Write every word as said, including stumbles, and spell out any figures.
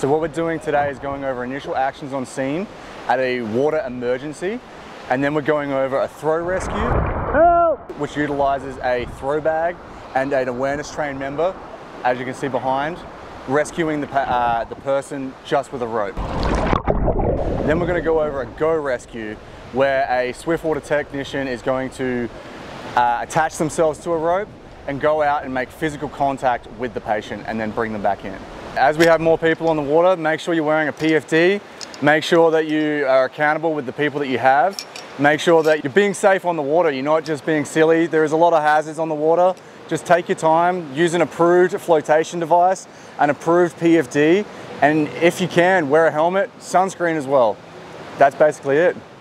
So what we're doing today is going over initial actions on scene at a water emergency, and then we're going over a throw rescue, Help! which utilizes a throw bag and an awareness trained member, as you can see behind, rescuing the, uh, the person just with a rope. Then we're going to go over a go rescue, where a Swiftwater technician is going to uh, attach themselves to a rope and go out and make physical contact with the patient and then bring them back in. As we have more people on the water, make sure you're wearing a P F D, make sure that you are accountable with the people that you have, make sure that you're being safe on the water, you're not just being silly. There is a lot of hazards on the water. Just take your time, use an approved flotation device, an approved P F D, and if you can, wear a helmet, sunscreen as well. That's basically it.